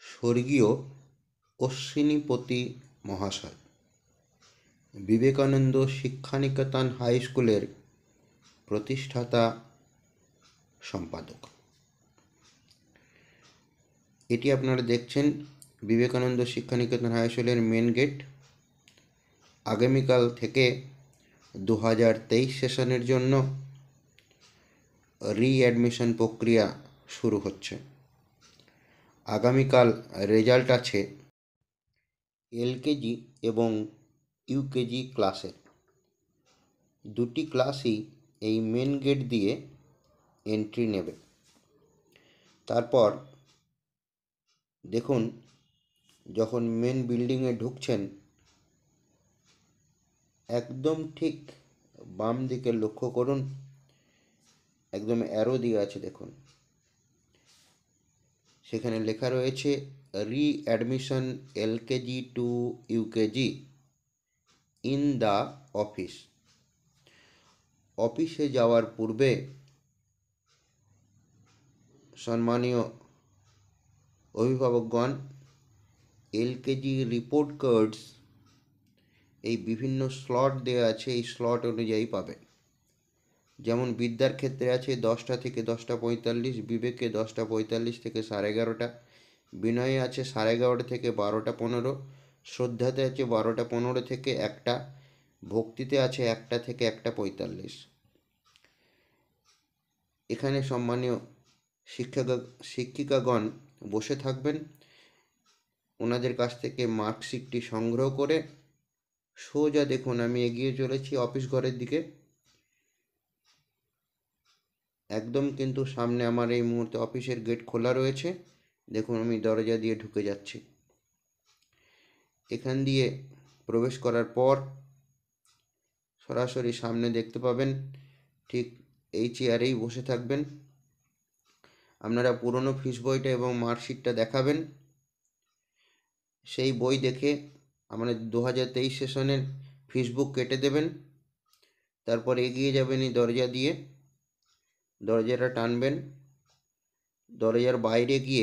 স্বর্গীয় অশ্বিনীপতি মহাশয় বিবেকানন্দ শিক্ষানিকেতন হাই স্কুলের প্রতিষ্ঠাতা সম্পাদক। এটি আপনারা দেখছেন বিবেকানন্দ শিক্ষানিকেতন হাই স্কুলের মেন গেট। আগামীকাল থেকে 2023 সেশনের জন্য রিঅ্যাডমিশন প্রক্রিয়া শুরু হচ্ছে। আগামীকাল রেজাল্ট আছে এলকেজি এবং ইউকেজি ক্লাসের। দুটি ক্লাসই এই মেন গেট দিয়ে এন্ট্রি নেবে। তারপর দেখুন, যখন মেন বিল্ডিংয়ে ঢুকছেন একদম ঠিক বাম দিকে লক্ষ্য করুন, একদম অ্যারো দিয়ে আছে দেখুন, সেখানে লেখা রয়েছে readmission LKG to UKG in the office. অফিসে যাওয়ার পূর্বে সম্মানীয় অভিভাবকগণ এলকেজি রিপোর্ট কার্ডস এই বিভিন্ন স্লট দেওয়া আছে, এই স্লট অনুযায়ী পাবে। যেমন বিদ্যার ক্ষেত্রে আছে 10টা থেকে 10:45, বিবেকে 10:45 থেকে 11:30, বিনয়ে আছে 11:30 থেকে 12:15, শ্রদ্ধাতে আছে 12:15 থেকে 1টা, ভক্তিতে আছে 1টা থেকে 1:45। এখানে সম্মানীয় শিক্ষিকাগণ বসে থাকবেন। ওনাদের কাছ থেকে মার্কশিটটি সংগ্রহ করে সোজা দেখুন আমি এগিয়ে চলেছি অফিস ঘরের দিকে। একদম কিন্তু সামনে আমার এই মুহূর্তে অফিসের গেট খোলা রয়েছে। দেখুন আমি দরজা দিয়ে ঢুকে যাচ্ছি। এখান দিয়ে প্রবেশ করার পর সরাসরি সামনে দেখতে পাবেন ঠিক এই চেয়ারেই বসে থাকবেন। আপনারা পুরনো ফিস বইটা এবং মার্কশিটটা দেখাবেন। সেই বই দেখে আমাদের 2023 সেশনের ফিস বুক কেটে দেবেন। তারপর এগিয়ে যাবেন এই দরজা দিয়ে, দরজাটা টানবেন, দরজার বাইরে গিয়ে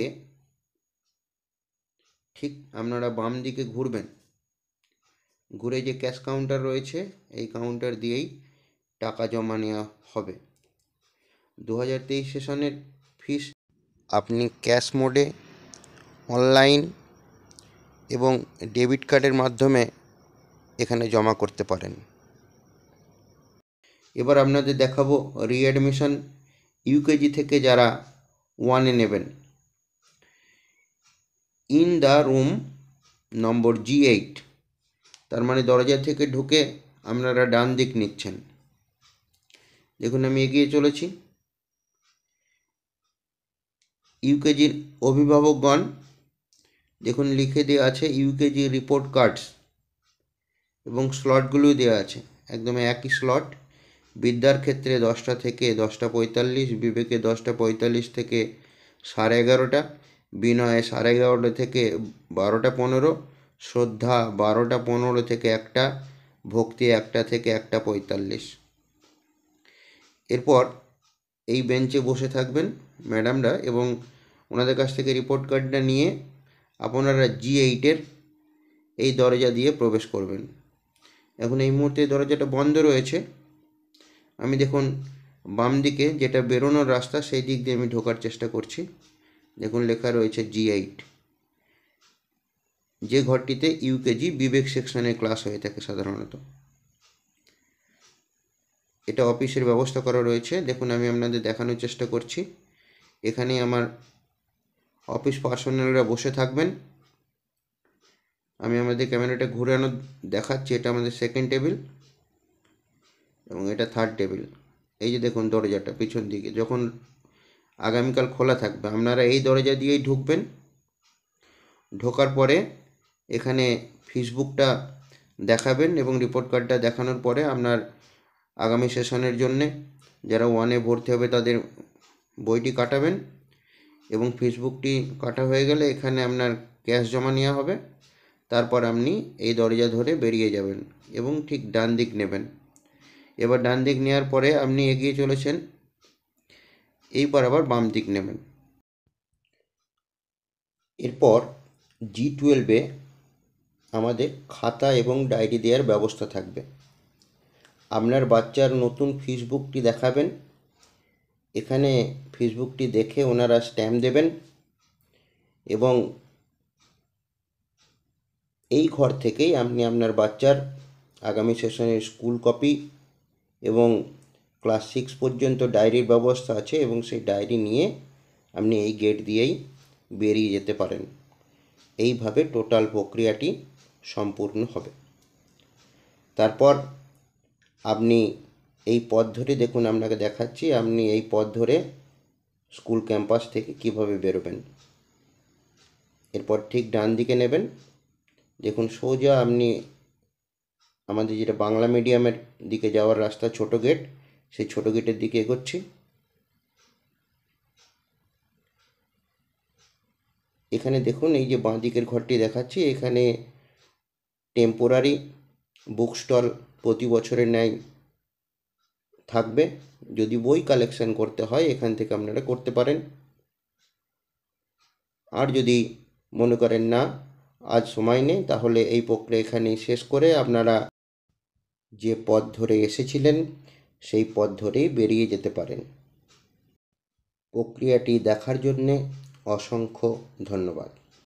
ঠিক আপনারা বাম দিকে ঘুরবেন। ঘুরে যে ক্যাশ কাউন্টার রয়েছে এই কাউন্টার দিয়েই টাকা জমা নেওয়া হবে। 2023 সেশনের ফিস আপনি ক্যাশ মোডে, অনলাইন এবং ডেবিট কার্ডের মাধ্যমে এখানে জমা করতে পারেন। এবার আপনাদের দেখাবো রিঅ্যাডমিশন ইউকেজি থেকে যারা 1-এ নেবেন। In the room number G8, তার মানে দরজা থেকে ঢুকে আপনারা ডান দিক নিচ্ছেন। দেখুন আমি এগিয়ে চলেছি। ইউকেজির অভিভাবকগণ দেখুন লিখে দেওয়া আছে ইউকেজি রিপোর্ট কার্ডস এবং স্লটগুলো দেওয়া আছে একদম একই স্লট। বিদ্যার ক্ষেত্রে 10টা থেকে 10:45, বিবেকে 10:45 থেকে 11:30, বিনয়ে 11:30 থেকে 12:15, শ্রদ্ধা 12:15 থেকে 1টা, ভক্তি 1টা থেকে 1:45। এরপর এই বেঞ্চে বসে থাকবেন ম্যাডামরা এবং ওনাদের কাছ থেকে রিপোর্ট কার্ডটা নিয়ে আপনারা G8-এর এই দরজা দিয়ে প্রবেশ করবেন। এখন এই মুহূর্তে দরজাটা বন্ধ রয়েছে। আমি দেখুন বাম দিকে যেটা বেরোনোর রাস্তা সেই দিক দিয়ে আমি ঢোকার চেষ্টা করছি। দেখুন লেখা রয়েছে G8, যে ঘরটিতে ইউকেজি বিবেক সেকশনে ক্লাস হয়ে থাকে সাধারণত। এটা অফিসের ব্যবস্থা করা রয়েছে। দেখুন আমি আপনাদের দেখানোর চেষ্টা করছি। এখানে আমার অফিস পার্সোনালরা বসে থাকবেন। আমি আমাদের ক্যামেরাটা ঘুরানো দেখাচ্ছি। এটা আমাদের সেকেন্ড টেবিল এবং এটা থার্ড টেবিল। এই যে দেখুন দরজাটা পিছন দিকে যখন আগামীকাল খোলা থাকবে আপনারা এই দরজা দিয়েই ঢুকবেন। ঢোকার পরে এখানে ফিসবুকটা দেখাবেন এবং রিপোর্ট কার্ডটা দেখানোর পরে আপনার আগামী সেশনের জন্যে যারা 1-এ ভর্তি হবে তাদের বইটি কাটাবেন এবং ফিসবুকটি কাটা হয়ে গেলে এখানে আপনার ক্যাশ জমা নেওয়া হবে। তারপর আপনি এই দরজা ধরে বেরিয়ে যাবেন এবং ঠিক ডান দিক নেবেন। এবার ডান দিক নেওয়ার পরে আপনি এগিয়ে চলেছেন, এইবার আবার বাম দিক নেবেন। এরপর G12-এ আমাদের খাতা এবং ডায়েরি দেওয়ার ব্যবস্থা থাকবে। আপনার বাচ্চার নতুন ফিসবুকটি দেখাবেন, এখানে ফিসবুকটি দেখে ওনারা স্ট্যাম্প দেবেন এবং এই ঘর থেকেই আপনি আপনার বাচ্চার আগামী সেশনের স্কুল কপি এবং ক্লাস 6 পর্যন্ত ডায়েরির ব্যবস্থা আছে এবং সেই ডায়েরি নিয়ে আপনি এই গেট দিয়েই বেরিয়ে যেতে পারেন। এইভাবে টোটাল প্রক্রিয়াটি সম্পূর্ণ হবে। তারপর আপনি এই পথ ধরে দেখুন, আপনাকে দেখাচ্ছি আপনি এই পথ ধরে স্কুল ক্যাম্পাস থেকে কিভাবে বেরোবেন। এরপর ঠিক ডান দিকে নেবেন, দেখুন সোজা আপনি আমাদের যেটা বাংলা মিডিয়ামের দিকে যাওয়ার রাস্তা, ছোট গেট, সেই ছোট গেটের দিকে এগোচ্ছি। এখানে দেখুন এই যে বাঁ দিকের ঘরটি দেখাচ্ছি, এখানে টেম্পোরারি বুক স্টল প্রতি বছরের ন্যায় থাকবে। যদি বই কালেকশন করতে হয় এখান থেকে আপনারা করতে পারেন। আর যদি মনে করেন না আজ সময় নেই, তাহলে এই প্রক্রিয়া এখানেই শেষ করে আপনারা যে পথ ধরে এসেছিলেন সেই পথ ধরেই বেরিয়ে যেতে পারেন। প্রক্রিয়াটি দেখার জন্যে অসংখ্য ধন্যবাদ।